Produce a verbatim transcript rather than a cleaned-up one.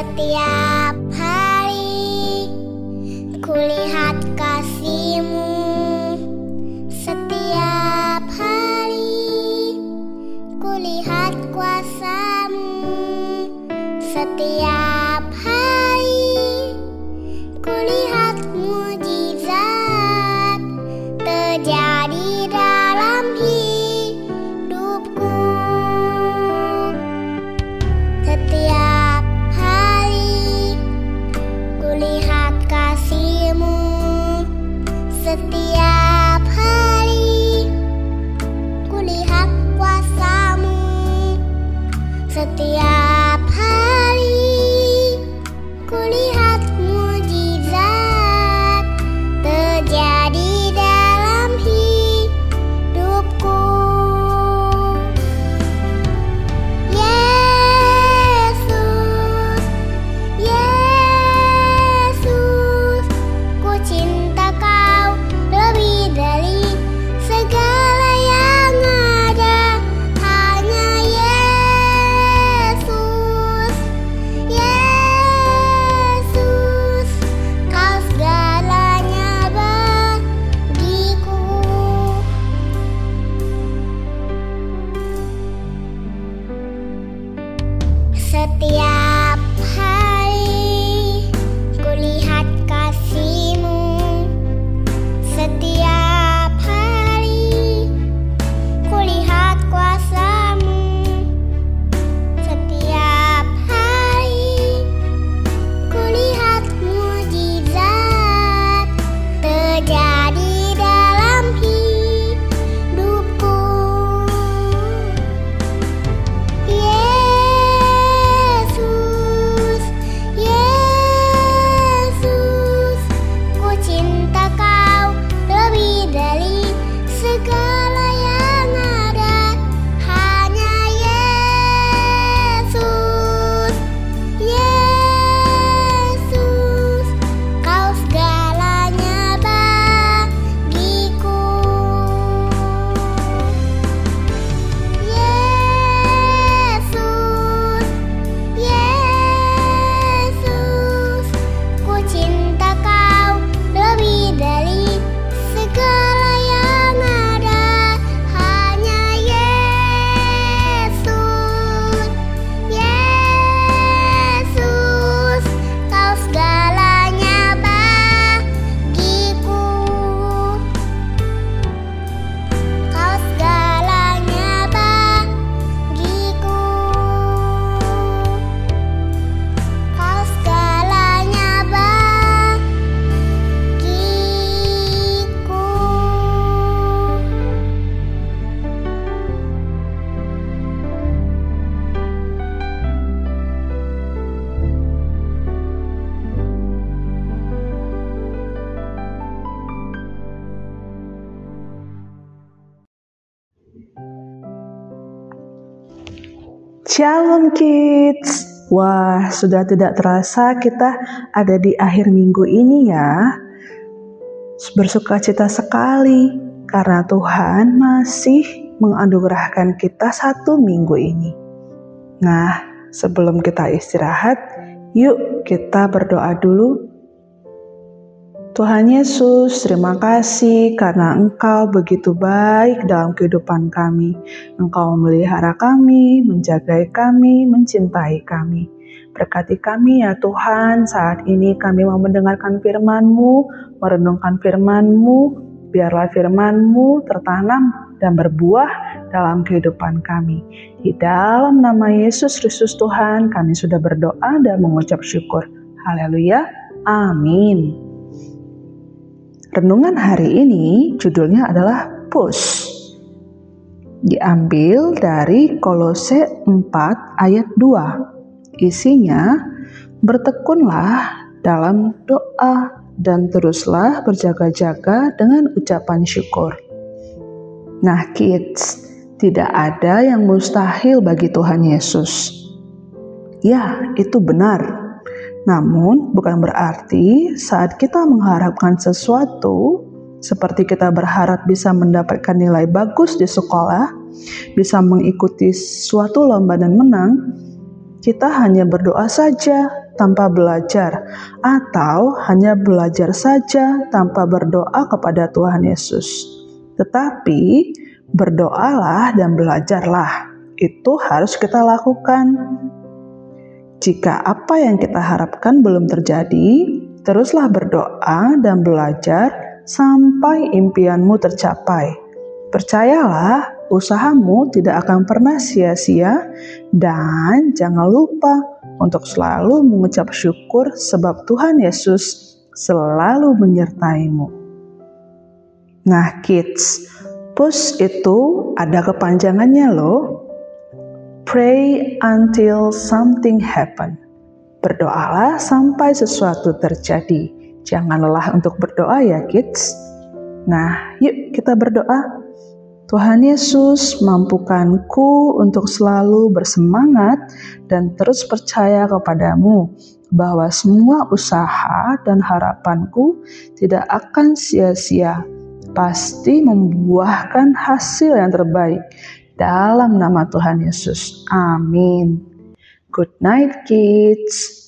Setiap hari kulihat kasih-Mu, setiap hari kulihat kuasa-Mu, setiap hari kulihat mujizat terjadi dalam hidupku. Setiap hari kulihat kasih-Mu, setiap hari kulihat kuasa-Mu, setiap hari kulihat mujizat terjadi dalam hidupku. Yesus, Yesus, ku cinta Kau lebih dari segala yang ada. Hanya Yesus, Yesus, Kau segalanya bagiku. Setiap hari kulihat kasih-Mu, setiap hari kulihat kuasa-Mu, setiap hari kulihat mujizat terjadi dalam hidupku. Yesus, Yesus, ku cinta Kau lebih dari segala yang ada. Hanya Yesus, Yesus, Kau segalanya bagiku. Yesus, Yesus, ku cinta Kau lebih dari segala yang ada. Hanya Yesus, Yesus, Kau segalanya bagiku. Kau segalanya bagiku. Kau segalanya bagiku. Shalom Kids. Wah, sudah tidak terasa kita ada di akhir minggu ini ya. Bersukacita sekali karena Tuhan masih menganugerahkan kita satu minggu ini. Nah, sebelum kita istirahat, yuk kita berdoa dulu. Tuhan Yesus, terima kasih karena Engkau begitu baik dalam kehidupan kami. Engkau memelihara kami, menjaga kami, mencintai kami. Berkati kami ya Tuhan, saat ini kami mau mendengarkan firman-Mu, merenungkan firman-Mu, biarlah firman-Mu tertanam dan berbuah dalam kehidupan kami. Di dalam nama Yesus Kristus Tuhan, kami sudah berdoa dan mengucap syukur. Haleluya, amin. Renungan hari ini judulnya adalah push. Diambil dari Kolose empat ayat dua. Isinya, bertekunlah dalam doa dan teruslah berjaga-jaga dengan ucapan syukur. Nah kids, tidak ada yang mustahil bagi Tuhan Yesus. Ya, itu benar. Namun bukan berarti saat kita mengharapkan sesuatu, seperti kita berharap bisa mendapatkan nilai bagus di sekolah, bisa mengikuti suatu lomba dan menang, kita hanya berdoa saja tanpa belajar, atau hanya belajar saja tanpa berdoa kepada Tuhan Yesus. Tetapi berdoalah dan belajarlah. Itu harus kita lakukan. Jika apa yang kita harapkan belum terjadi, teruslah berdoa dan belajar sampai impianmu tercapai. Percayalah, usahamu tidak akan pernah sia-sia, dan jangan lupa untuk selalu mengucap syukur sebab Tuhan Yesus selalu menyertaimu. Nah kids, push itu ada kepanjangannya loh. Pray until something happen. Berdoalah sampai sesuatu terjadi. Jangan lelah untuk berdoa ya kids. Nah yuk kita berdoa. Tuhan Yesus, mampukanku untuk selalu bersemangat dan terus percaya kepadamu bahwa semua usaha dan harapanku tidak akan sia-sia, pasti membuahkan hasil yang terbaik. Dalam nama Tuhan Yesus, amin. Good night kids.